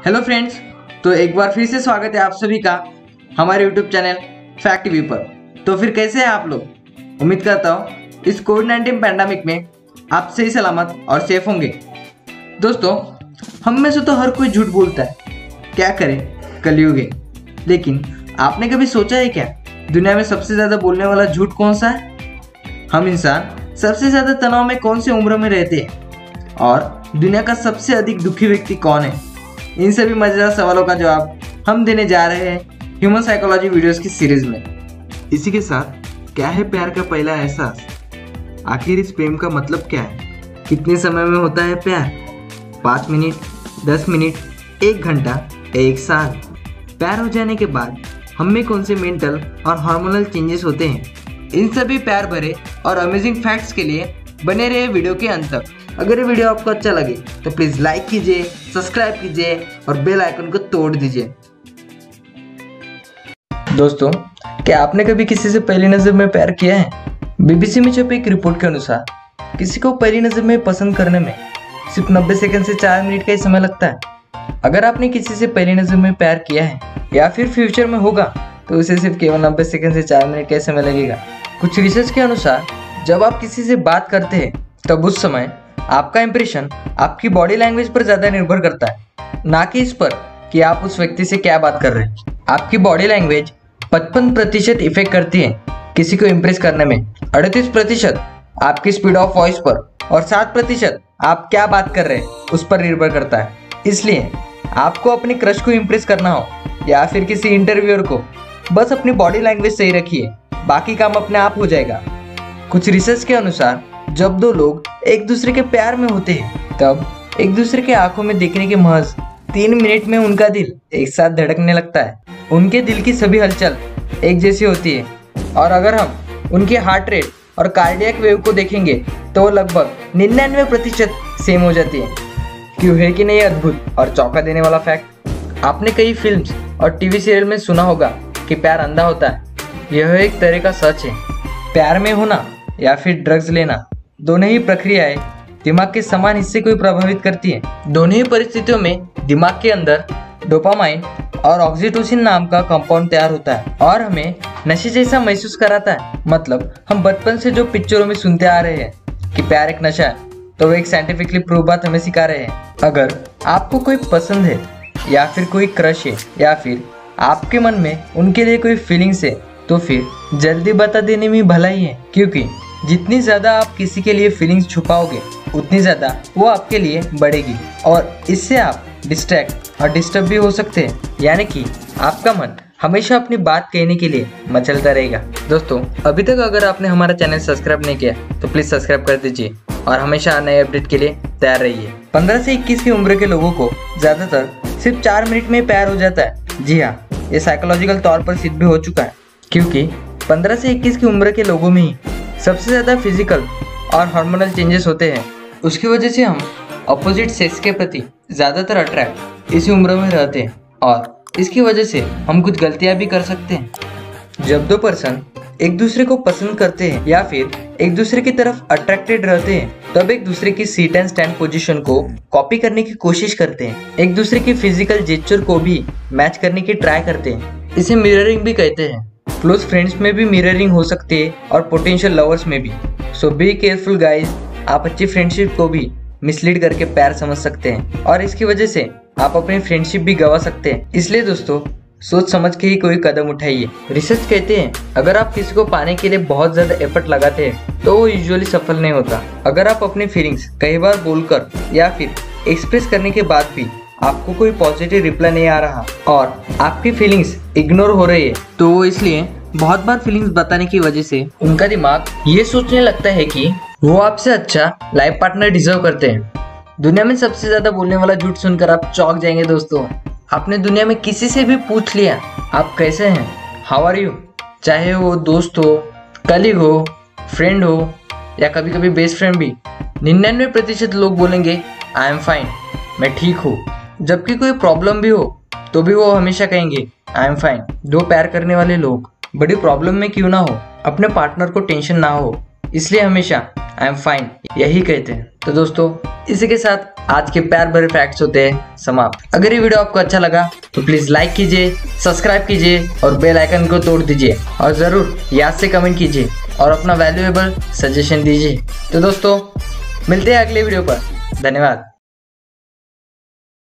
Hello friends, तो एक बार फिर से स्वागत है आप सभी का हमारे यूट्यूब चैनल फैक्ट टीवी पर। तो फिर कैसे हैं आप लोग? उम्मीद करता हूँ इस कोविड-19 पैंडेमिक में आप सही सलामत और सेफ होंगे। दोस्तों, हम में से तो हर कोई झूठ बोलता है, क्या करें, कलयुग है। लेकिन आपने कभी सोचा है क्या, दुनिया में सबसे ज़्यादा बोलने वाला झूठ कौन सा है? हम इंसान सबसे ज़्यादा तनाव में कौन सी उम्र में रहते हैं और दुनिया का सबसे अधिक दुखी व्यक्ति कौन है? इन सभी मजेदार सवालों का जवाब हम देने जा रहे हैं ह्यूमन साइकोलॉजी वीडियोस की सीरीज में। इसी के साथ क्या है प्यार का पहला एहसास, आखिर इस प्रेम का मतलब क्या है, कितने समय में होता है प्यार, 5 मिनट, 10 मिनट, 1 घंटा या 1 साल। प्यार हो जाने के बाद हम में कौन से मेंटल और हार्मोनल चेंजेस होते हैं, इन सभी प्यार भरे और अमेजिंग फैक्ट्स के लिए बने रहे वीडियो के अंत तक। अगर ये वीडियो आपको अच्छा लगे तो प्लीज़ लाइक कीजिए, सब्सक्राइब कीजिए और बेल आइकन को तोड़ दीजिए। दोस्तों, क्या आपने कभी किसी से पहली नज़र में प्यार किया है? बीबीसी में छपी एक रिपोर्ट के अनुसार किसी को पहली नज़र में पसंद करने में सिर्फ 90 सेकंड से 4 मिनट का ही समय लगता है। अगर आपने किसी से पहली नज़र में प्यार किया है या फिर फ्यूचर में होगा तो उसे सिर्फ केवल 90 सेकंड से 4 मिनट का समय लगेगा। कुछ रिसर्च के अनुसार जब आप किसी से बात करते हैं तब उस समय आपका इंप्रेशन आपकी बॉडी लैंग्वेज पर ज़्यादा निर्भर करता है, ना कि इस पर कि आप उस व्यक्ति से क्या बात कर रहे हैं। आपकी बॉडी लैंग्वेज 55% इफेक्ट करती है किसी को इम्प्रेस करने में, 38% आपकी स्पीड ऑफ वॉइस पर और 7% आप क्या बात कर रहे हैं उस पर निर्भर करता है। इसलिए आपको अपने क्रश को इम्प्रेस करना हो या फिर किसी इंटरव्यूअर को, बस अपनी बॉडी लैंग्वेज सही रखिए, बाकी काम अपने आप हो जाएगा। कुछ रिसर्च के अनुसार जब दो लोग एक दूसरे के प्यार में होते हैं तब एक दूसरे के आंखों में देखने के महज 3 मिनट में उनका दिल एक साथ धड़कने लगता है। उनके दिल की सभी हलचल एक जैसी होती है और अगर हम उनकी हार्ट रेट और कार्डियक वेव को देखेंगे तो वो लगभग 99% सेम हो जाती है। क्यों है कि नहीं अद्भुत और चौंका देने वाला फैक्ट? आपने कई फिल्म्स और टीवी सीरियल में सुना होगा कि प्यार अंधा होता है। यह एक तरह का सच है। प्यार में होना या फिर ड्रग्स लेना, दोनों ही प्रक्रियाएं दिमाग के समान हिस्से को प्रभावित करती हैं। दोनों ही परिस्थितियों में दिमाग के अंदर डोपामाइन और ऑक्सीटोसिन नाम का कंपाउंड तैयार होता है और हमें नशे जैसा महसूस कराता है। मतलब हम बचपन से जो पिक्चरों में सुनते आ रहे हैं कि प्यार एक नशा है, तो वो एक साइंटिफिकली प्रूव बात हमें सिखा रहे हैं। अगर आपको कोई पसंद है या फिर कोई क्रश है या फिर आपके मन में उनके लिए कोई फीलिंग्स है तो फिर जल्दी बता देने में भलाई है, क्योंकि जितनी ज़्यादा आप किसी के लिए फीलिंग्स छुपाओगे उतनी ज़्यादा वो आपके लिए बढ़ेगी और इससे आप डिस्ट्रैक्ट और डिस्टर्ब भी हो सकते हैं। यानी कि आपका मन हमेशा अपनी बात कहने के लिए मचलता रहेगा। दोस्तों, अभी तक अगर आपने हमारा चैनल सब्सक्राइब नहीं किया तो प्लीज़ सब्सक्राइब कर दीजिए और हमेशा नए अपडेट के लिए तैयार रहिए। 15 से 21 की उम्र के लोगों को ज़्यादातर सिर्फ 4 मिनट में प्यार हो जाता है। जी हाँ, ये साइकोलॉजिकल तौर पर सिद्ध भी हो चुका है, क्योंकि 15 से 21 की उम्र के लोगों में ही सबसे ज़्यादा फिजिकल और हार्मोनल चेंजेस होते हैं। उसकी वजह से हम अपोजिट सेक्स के प्रति ज़्यादातर अट्रैक्ट इसी उम्र में रहते हैं और इसकी वजह से हम कुछ गलतियां भी कर सकते हैं। जब दो पर्सन एक दूसरे को पसंद करते हैं या फिर एक दूसरे की तरफ अट्रैक्टेड रहते हैं तब एक दूसरे की सीट एंड स्टैंड पोजीशन को कॉपी करने की कोशिश करते हैं, एक दूसरे की फिजिकल जेस्चर को भी मैच करने की ट्राई करते हैं। इसे मिररिंग भी कहते हैं। क्लोज फ्रेंड्स में भी मिररिंग हो सकती है और पोटेंशियल लवर्स में भी। सो बी केयरफुल गाइज, आप अच्छी फ्रेंडशिप को भी मिसलीड करके प्यार समझ सकते हैं और इसकी वजह से आप अपनी फ्रेंडशिप भी गंवा सकते हैं। इसलिए दोस्तों, सोच समझ के ही कोई कदम उठाइए। रिसर्च कहते हैं अगर आप किसी को पाने के लिए बहुत ज़्यादा एफर्ट लगाते हैं तो वो यूजुअली सफल नहीं होता। अगर आप अपनी फीलिंग्स कई बार बोलकर या फिर एक्सप्रेस करने के बाद भी आपको कोई पॉजिटिव रिप्लाई नहीं आ रहा और आपकी फीलिंग्स इग्नोर हो रही है तो वो इसलिए बहुत बार फीलिंग्स बताने की वजह से उनका दिमाग ये सोचने लगता है कि वो आपसे अच्छा लाइफ पार्टनर डिजर्व करते हैं। दुनिया में सबसे ज्यादा बोलने वाला झूठ सुनकर आप चौंक जाएंगे। दोस्तों, आपने दुनिया में किसी से भी पूछ लिया आप कैसे हैं, हाउ आर यू, चाहे वो दोस्त हो, कलीग हो, फ्रेंड हो या कभी कभी बेस्ट फ्रेंड भी, 99% लोग बोलेंगे आई एम फाइन, मैं ठीक हूँ। जबकि कोई प्रॉब्लम भी हो तो भी वो हमेशा कहेंगे आई एम फाइन। दो प्यार करने वाले लोग बड़ी प्रॉब्लम में क्यों ना हो, अपने पार्टनर को टेंशन ना हो, इसलिए हमेशा आई एम फाइन यही कहते हैं। तो दोस्तों इसी के साथ आज के प्यार भरे फैक्ट्स होते हैं समाप्त। अगर ये वीडियो आपको अच्छा लगा तो प्लीज लाइक कीजिए, सब्सक्राइब कीजिए और बेल आइकन को तोड़ दीजिए और जरूर याद से कमेंट कीजिए और अपना वैल्यूएबल सजेशन दीजिए। तो दोस्तों मिलते हैं अगले वीडियो पर। धन्यवाद।